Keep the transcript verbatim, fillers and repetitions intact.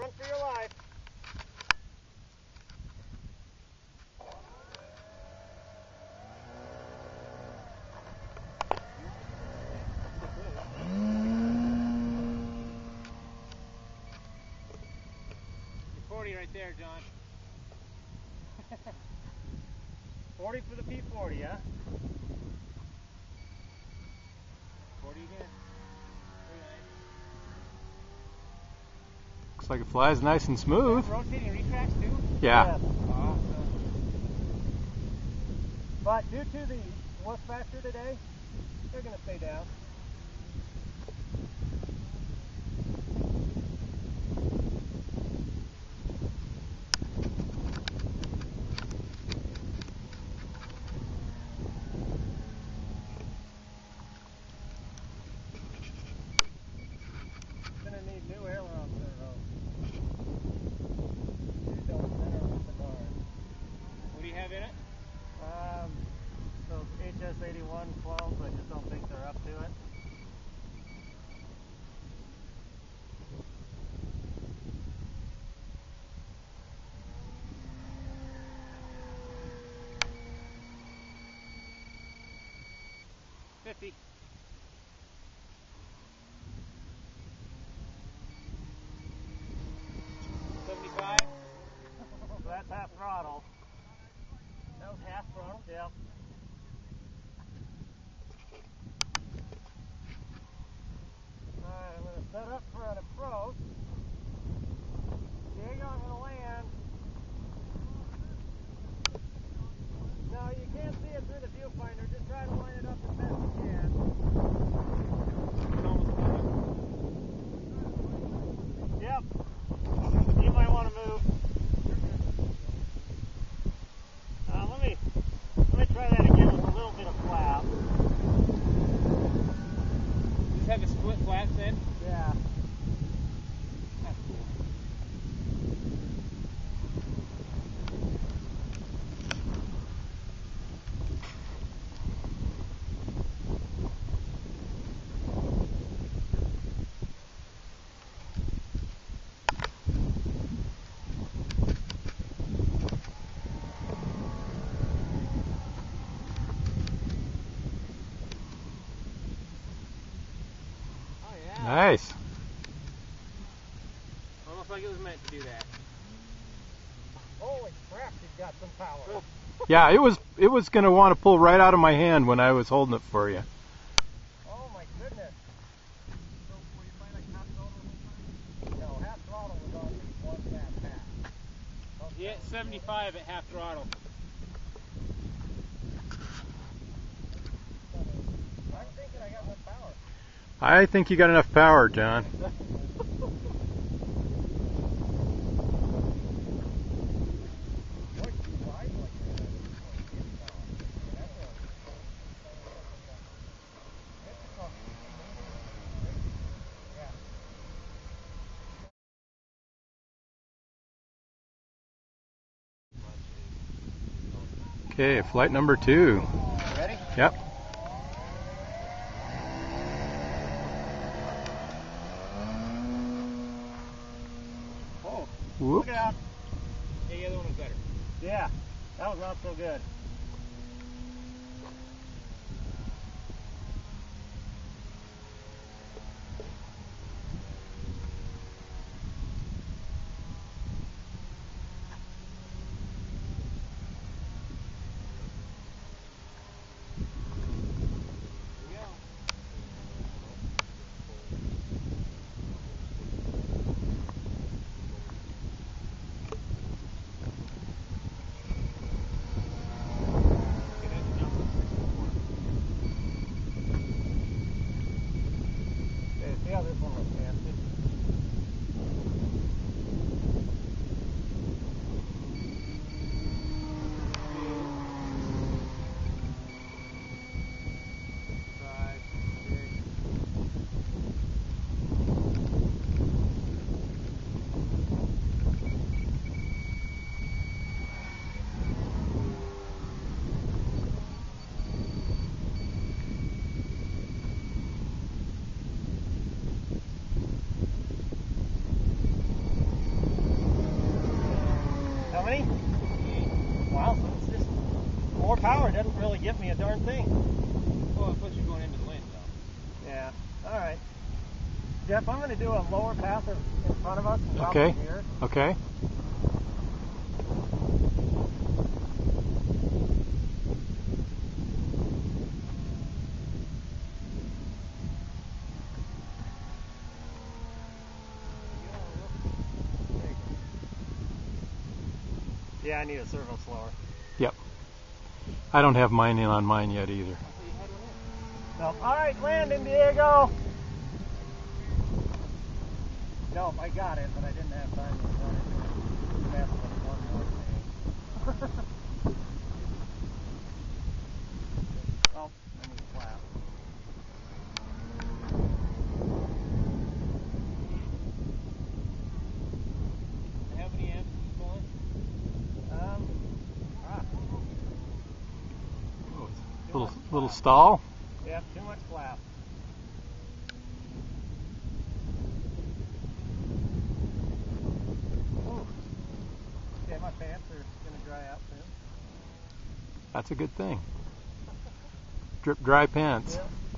run for your life. forty right there, John. forty for the P forty, huh? forty again. Looks like it flies nice and smooth. Rotating retracts too? Yeah. Yeah. Awesome. But due to the look factor today, they're going to stay down. Going to need new ailerons there, though. These don't center with the bars. What do you have in it? Um, those H S eighty-one clones, I just don't think they're up to it. fifty. seventy-five. So that's half throttle. That was half throttle? Yeah. Alright, I'm going to set up for an approach. Jig on the land. No, you can't see it through the viewfinder. Just try to line it up as best you can. Yep. You might want to move. Uh, let me let me try that again with a little bit of flap. Just have a split flaps in? Yeah. That's cool. Oh yeah. Nice. Almost like it was meant to do that. Holy crap, you've got some power. Yeah, it was it was going to want to pull right out of my hand when I was holding it for you. Oh my goodness. So were you playing like half throttle the whole time? No, half throttle was on the one fast pass. Yeah, seventy-five at half throttle. I'm thinking I got enough power. I think you got enough power, John. Okay, flight number two. Ready? Yep. Oh, Whoop. look out. Yeah, the other one was better. Yeah, that was not so good. darn thing. Well, plus you're going into the wind, though. Yeah. All right. Jeff, I'm going to do a lower path in front of us and drop Okay. it here. Okay. Yeah, I need a servo slower. Yep. I don't have mine in on mine yet either. No. All right, landing, Diego. No, I got it, but I didn't have time to run it. Mess with one more thing. Oh, I need a flap. How many amps is going? Um, ah, Little little stall. yeah, too much flap. Ooh. Okay, my pants are going to dry out soon. That's a good thing. Drip dry pants. Yeah.